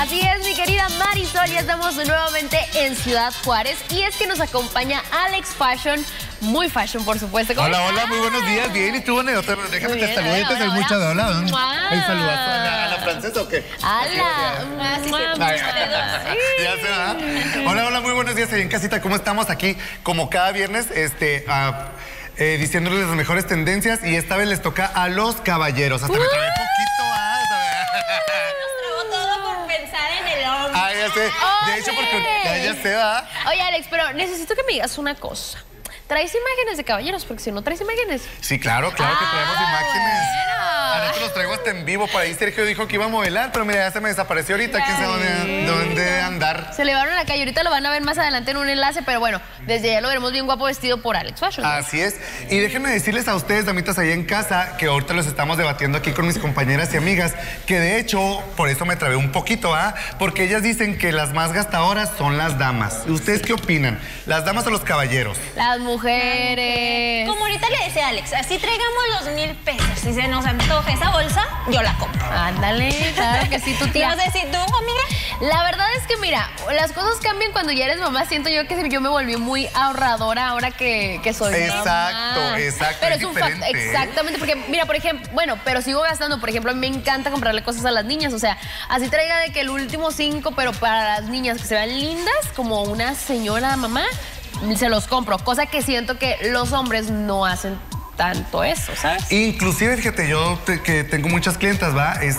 Así es, mi querida Marisol, ya estamos nuevamente en Ciudad Juárez y es que nos acompaña Alex Fashion, muy fashion, por supuesto. Hola, hola, muy buenos días. Bien, ¿y tú, Bonito? Déjame te saludar, te doy mucha de hola. ¿El saludazo a la francesa o qué? Ya se va. Hola, hola, muy buenos días ahí en casita. ¿Cómo estamos aquí? Como cada viernes, diciéndoles las mejores tendencias y esta vez les toca a los caballeros. Hasta me trae poquito, Ah, ya sé. De hecho, porque ya se va. Oye, Alex, pero necesito que me digas una cosa. ¿Traes imágenes de caballeros? Porque si no traes imágenes... Sí, claro que traemos imágenes. Ahora los traigo hasta en vivo. Por ahí Sergio dijo que iba a modelar, pero mira, ya se me desapareció ahorita. ¿Quién sabe dónde andar? Se le llevaron a la calle. Ahorita lo van a ver más adelante en un enlace, pero bueno, desde ya lo veremos bien guapo vestido por Alex Fashion, ¿no? Así es. Y déjenme decirles a ustedes, damitas, ahí en casa, que ahorita los estamos debatiendo aquí con mis compañeras y amigas, que de hecho, por eso me trabé un poquito, porque ellas dicen que las más gastadoras son las damas. ¿Ustedes qué opinan? ¿Las damas o los caballeros? Las mujeres. Como ahorita le decía Alex, así traigamos los 1,000 pesos. Si se nos antoja esa bolsa, yo la compro. Ándale, claro que sí, tu tía. No sé si tú, amiga. La verdad es que, mira, las cosas cambian cuando ya eres mamá. Siento yo que yo me volví muy ahorradora ahora que soy mamá. Exacto. Pero es un facto, exactamente, porque, mira, por ejemplo, bueno, pero sigo gastando. Por ejemplo, a mí me encanta comprarle cosas a las niñas. O sea, así traiga de que el último 5, pero para las niñas que se vean lindas, como una señora mamá, se los compro. Cosa que siento que los hombres no hacen tanto eso, ¿sabes? Inclusive, fíjate, yo que tengo muchas clientas,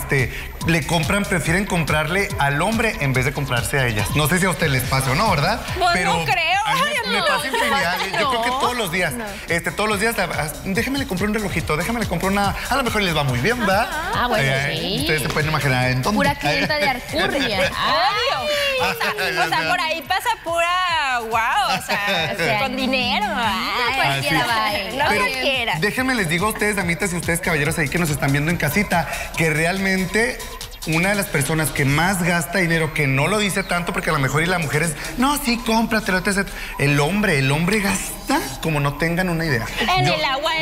prefieren comprarle al hombre en vez de comprarse a ellas. No sé si a usted les pasa o no, ¿verdad? Pues pero no creo. A mí me pasa infinidad. Yo creo que todos los días, todos los días, déjame le comprar un relojito, déjame le comprar una, a lo mejor les va muy bien, ¿verdad? Ah, bueno, sí. Ustedes se pueden imaginar en dónde. Pura clienta de Arcurria. O sea, por ahí pasa pura wow, o sea, con dinero. No cualquiera va. No cualquiera. Déjenme les digo a ustedes, damitas, y ustedes, caballeros, ahí que nos están viendo en casita, que realmente una de las personas que más gasta dinero, que no lo dice tanto, porque a lo mejor y la mujer es, no, sí, cómpratelo, etc. El hombre gasta como no tengan una idea. En el agua,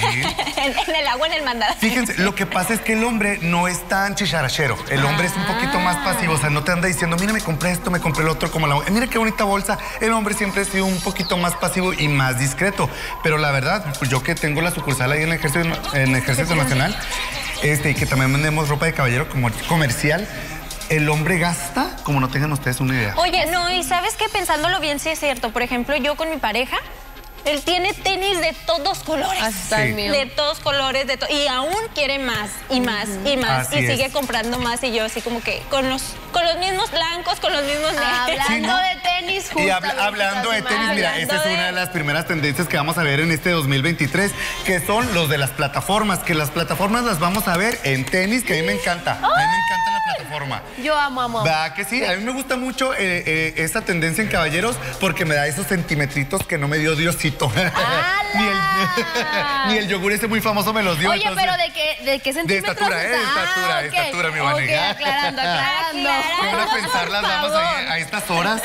en el mandado. Fíjense, lo que pasa es que el hombre no es tan chicharachero. El hombre es un poquito más pasivo, o sea, no te anda diciendo, mira, me compré esto, me compré el otro, como la... Mira qué bonita bolsa. El hombre siempre ha sido un poquito más pasivo y más discreto. Pero la verdad, pues yo que tengo la sucursal ahí en el Ejército Nacional, y que también vendemos ropa de caballero como comercial, el hombre gasta como no tengan ustedes una idea. Oye, no, y ¿sabes qué? Pensándolo bien, sí es cierto. Por ejemplo, yo con mi pareja, él tiene tenis de todos colores. Hasta el mío. De todos colores, y aún quiere más, y más, y más. Así y es. sigue comprando más, y yo así como que con los mismos blancos, con los mismos negros. Hablando de tenis, Y hablando de tenis, mira, esta es una de las primeras tendencias que vamos a ver en este 2023, que son los de las plataformas, que las plataformas las vamos a ver en tenis, que a mí me encanta. A mí me encanta la plataforma. Yo amo. ¿Verdad que sí? A mí me gusta mucho esta tendencia en caballeros porque me da esos centimetritos que no me dio Diosito. Ni el yogur ese muy famoso me los dio. Oye, entonces, pero ¿de qué centímetros? De estatura, mi Vaniga. Aclarando. ¿Cómo a pensar las damas a estas horas?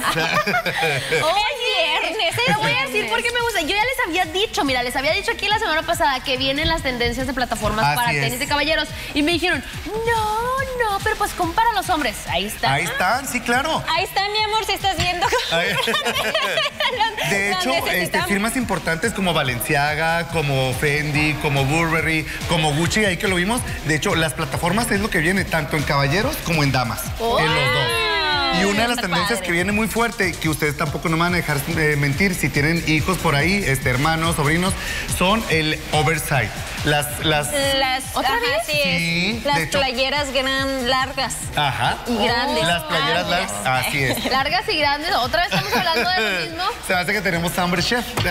Oye, te voy a decir por qué me gusta. Yo ya les había dicho, mira, les había dicho aquí la semana pasada que vienen las tendencias de plataformas para tenis de caballeros. Y me dijeron, no, pero pues compara a los hombres. Ahí está. Ahí están, sí, claro. ahí está, mi amor, si estás viendo. De hecho, firmas importantes como Balenciaga, como Fendi, como Burberry, como Gucci, ahí que lo vimos. De hecho, las plataformas es lo que viene tanto en caballeros como en damas. En los dos. Y una de las tendencias que viene muy fuerte, que ustedes tampoco no me van a dejar mentir, si tienen hijos por ahí, hermanos, sobrinos, son el oversize. ¿Otra vez? Sí, las playeras largas. Ajá. Y grandes. Las playeras largas, así es. Largas y grandes. ¿Otra vez estamos hablando de lo mismo? Se me hace que tenemos hambre, chef. Es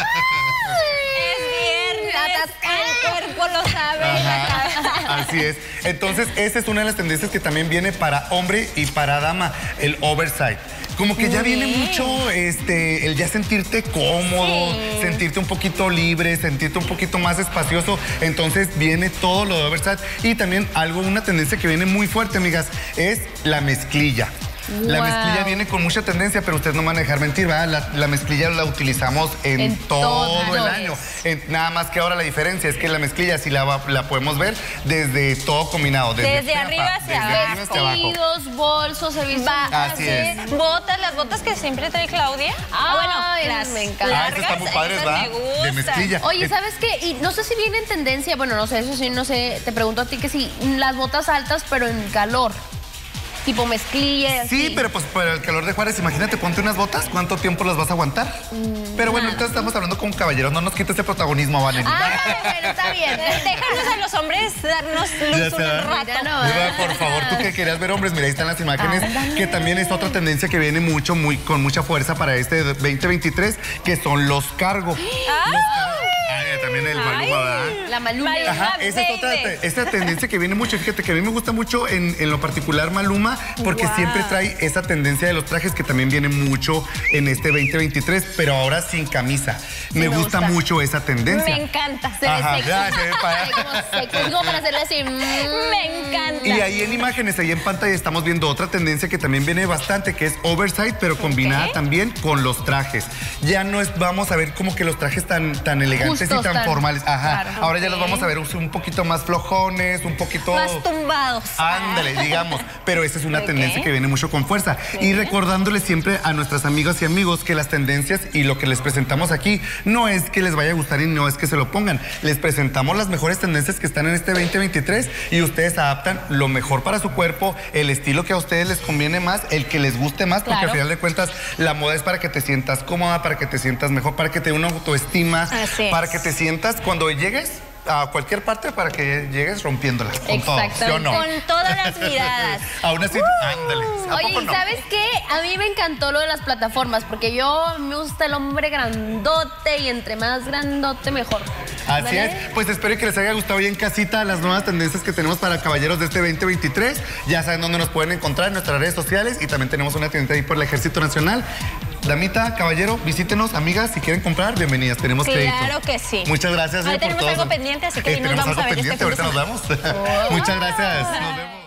viernes, el cuerpo lo sabe. Así es. Entonces, esa es una de las tendencias que también viene para hombre y para dama, el oversize. Como que ya viene mucho el ya sentirte cómodo, sentirte un poquito libre, sentirte un poquito más espacioso. Entonces viene todo lo de oversize. Y también una tendencia que viene muy fuerte, amigas, es la mezclilla. La Wow. mezclilla viene con mucha tendencia, pero ustedes no me van a dejar mentir, ¿verdad? La mezclilla la utilizamos en todo el año. Nada más que ahora la diferencia es que la mezclilla sí la podemos ver desde todo combinado. Desde arriba hacia abajo. Vestidos, bolsos, servicios. Así es. Botas, las botas que siempre trae Claudia. Ay, las me encanta. esas están muy padres, esas ¿verdad? me gustan. De mezclilla. Oye, ¿sabes qué? Y no sé si viene en tendencia, bueno, no sé, eso sí, no sé, te pregunto a ti que si las botas altas, pero en calor. Tipo mezclilla. Sí, así. pero pues por el calor de Juárez, imagínate, ponte unas botas, ¿cuánto tiempo las vas a aguantar? Pero bueno, entonces estamos hablando como caballeros, no nos quites ese protagonismo, Valen. Bueno, está bien. Déjanos a los hombres darnos luz un rato. Mira, no, Mira, por favor, tú que querías ver hombres, mira, ahí están las imágenes, que también es otra tendencia que viene con mucha fuerza para este 2023, que son los cargo. También el Maluma, ¿verdad? La Maluma. Ajá, esa es otra esta tendencia que viene mucho. Fíjate que a mí me gusta mucho en lo particular Maluma, porque siempre trae esa tendencia de los trajes que también viene mucho en este 2023, pero ahora sin camisa. Me gusta mucho esa tendencia. Me encanta. Se ve sexy. Ya, se ve como para hacerle así. Me encanta. Y ahí en imágenes, ahí en pantalla estamos viendo otra tendencia que también viene bastante, que es oversize, pero combinada también con los trajes. Ya no vamos a ver como que los trajes tan elegantes Justos, y tan formales. Ajá. Claro. Ahora ya los vamos a ver un poquito más flojones, un poquito Más tumbados. Ándale, digamos. Pero esa es una tendencia que viene mucho con fuerza. Y recordándole siempre a nuestras amigas y amigos que las tendencias y lo que les presentamos aquí no es que les vaya a gustar y no es que se lo pongan. Les presentamos las mejores tendencias que están en este 2023 y ustedes adaptan lo mejor para su cuerpo, el estilo que a ustedes les conviene más, el que les guste más, porque al final de cuentas la moda es para que te sientas cómoda, para que te sientas mejor, para que te dé una autoestima, para que te sientas cuando llegues a cualquier parte, para que llegues rompiéndola con todo, ¿sí o no? Con todas las miradas. Aún así, ándale. ¿A Oye, poco ¿y no? sabes qué? A mí me encantó lo de las plataformas, porque me gusta el hombre grandote y entre más grandote mejor. Así ¿Vale? es, pues espero que les haya gustado hoy en casita las nuevas tendencias que tenemos para caballeros de este 2023. Ya saben dónde nos pueden encontrar en nuestras redes sociales y también tenemos una tienda ahí por el Ejército Nacional. Damita, caballero, visítenos, amigas, si quieren comprar, bienvenidas, tenemos crédito. Claro que sí. Muchas gracias Ahí por tenemos todo. algo pendiente, así que nos tenemos vamos algo a ver este pendiente, fin de ahorita nos vemos. Muchas gracias. Nos vemos.